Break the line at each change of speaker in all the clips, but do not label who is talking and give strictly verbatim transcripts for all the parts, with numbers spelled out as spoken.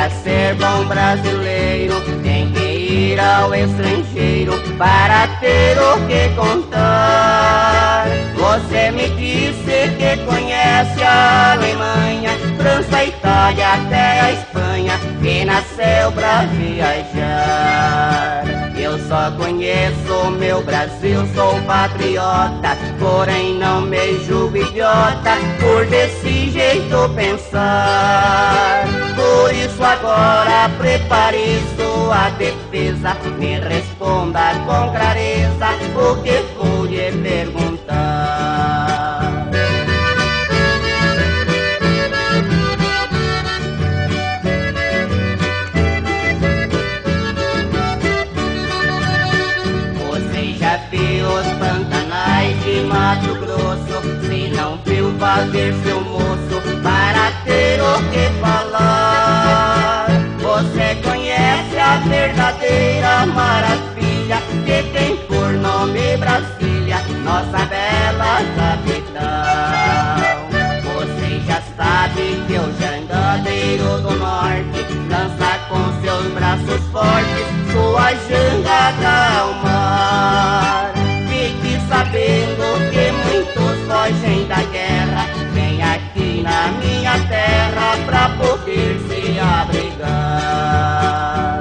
Para ser bom brasileiro tem que ir ao estrangeiro para ter o que contar. Você me disse que conhece a Alemanha, França, Itália até a Espanha, que nasceu pra viajar. Eu só conheço o meu Brasil, sou patriota, porém não me julgo idiota por desse jeito pensar. Por isso agora prepare sua defesa, me responda com clareza o que vou lhe perguntar. Os pantanais de Mato Grosso, se não viu, vá ver seu moço para ter o que falar. Você conhece a verdadeira maravilha que tem por nome Brasília, nossa bela capital. Você já sabe que o jangadeiro do norte dança com seus braços fortes sua jangada ao mar. Fique sabendo que muitos fogem da guerra, vem aqui na minha terra pra poder se abrigar.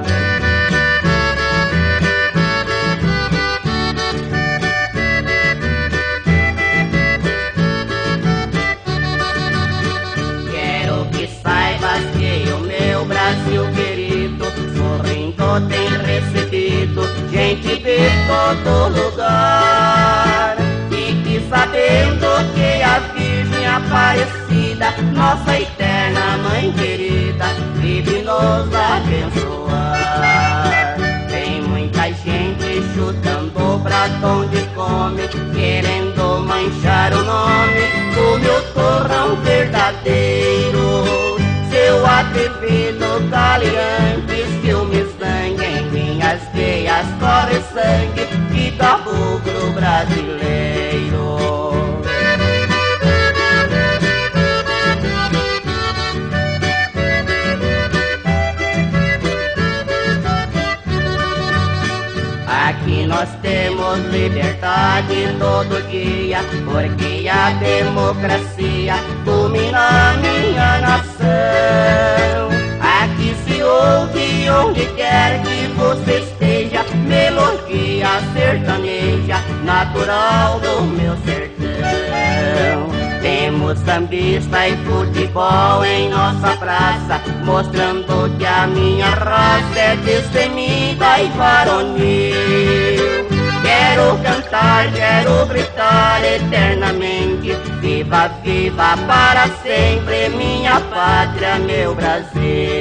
Quero que saibas que o meu Brasil querido sorrindo tem recebido gente de todo lugar. Fique sabendo que a Virgem Aparecida, nossa eterna mãe querida, vive nos abençoar. Tem muita gente chutando prato onde come, querendo manchar o nome do meu torrão verdadeiro. Seu atrevido galeante, ciúmes sangue, em minhas veias corre sangue de caboclo brasileiro. Aqui nós temos liberdade todo dia, porque a democracia domina a minha nação. Aqui se ouve onde quer que você esteja, melodia sertaneja, natural do meu sertão. Temos sambista e futebol em nossa praça, mostrando que a minha raça é destemida e varonil. Quero cantar, quero gritar eternamente, viva, viva para sempre minha pátria, meu Brasil.